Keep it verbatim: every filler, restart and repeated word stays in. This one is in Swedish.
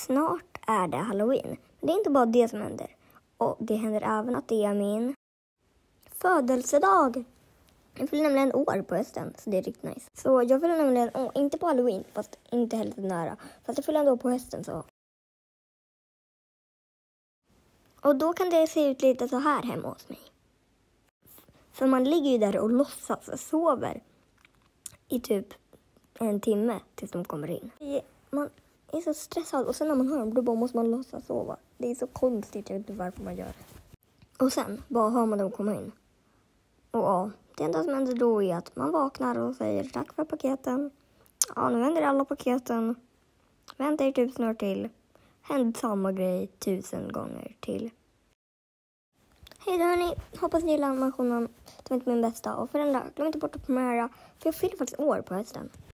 snart är det Halloween. Men det är inte bara det som händer. Och det händer även att det är min födelsedag. Jag fyller nämligen år på hösten, så det är riktigt nice. Så jag fyller nämligen år, inte på Halloween, fast inte heller så nära. Fast jag fyller ändå på hösten så. Och då kan det se ut lite så här hemma hos mig. För man ligger ju där och låtsas och sover i typ en timme tills de kommer in. Man är så stressad och sen när man hör dem då bara måste man låtsas sova. Det är så konstigt, jag vet inte varför man gör det. Och sen bara hör man dem komma in. Och ja, det enda som händer då är att man vaknar och säger tack för paketen. Ja, nu händer alla paketen. Vänta er typ snart till. Händer samma grej tusen gånger till. Hej då hörni, hoppas ni gillar animationen. Det var inte min bästa. Och för den där, glöm inte bort att premiera. För jag fyller faktiskt år på hösten.